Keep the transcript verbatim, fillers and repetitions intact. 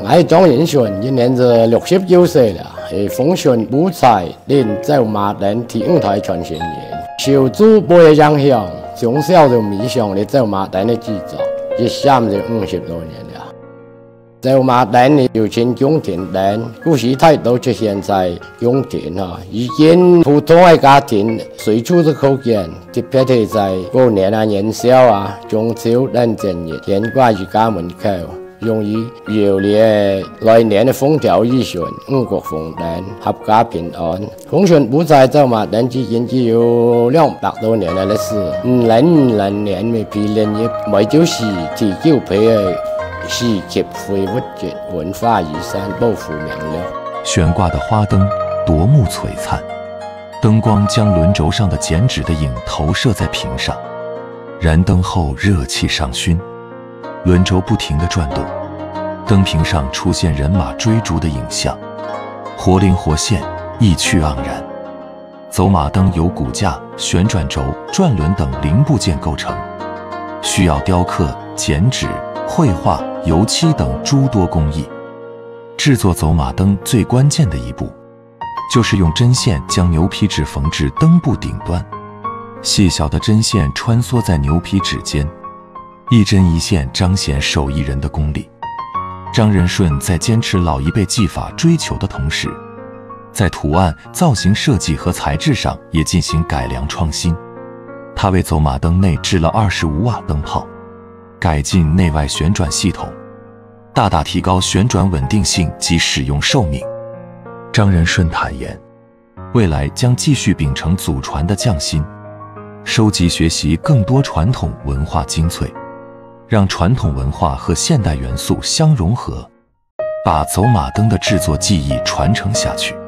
我张仁顺今年就六十九岁了，是丰顺五彩练走马灯第五代传承人，受祖辈的影响，从小就迷上了走马灯的制作，一闪就五十多年了。走马灯的有请用电灯，古时态都出现在用电啊，以前普通的家庭随处都可见，特别是在过年啊、元宵啊、中秋等正日，悬挂于家门口。 用于摇列来年的风调雨顺、五谷丰登、合家平安。丰顺五彩走马灯至今只有两百多年的历史。五零五零年咪被列入梅州市第九批的世界非物质文化遗产保护名录。 悬挂的花灯夺目璀璨，灯光将轮轴上的剪纸的影投射在屏上，燃灯后热气上熏。 轮轴不停地转动，灯屏上出现人马追逐的影像，活灵活现，意趣盎然。走马灯由骨架、旋转轴、转轮等零部件构成，需要雕刻、剪纸、绘画、油漆等诸多工艺。制作走马灯最关键的一步，就是用针线将牛皮纸缝至灯部顶端，细小的针线穿梭在牛皮纸间。 一针一线彰显手艺人的功力。张仁顺在坚持老一辈技法追求的同时，在图案、造型设计和材质上也进行改良创新。他为走马灯内置了二十五瓦灯泡，改进内外旋转系统，大大提高旋转稳定性及使用寿命。张仁顺坦言，未来将继续秉承祖传的匠心，收集学习更多传统文化精粹。 让传统文化和现代元素相融合，把走马灯的制作技艺传承下去。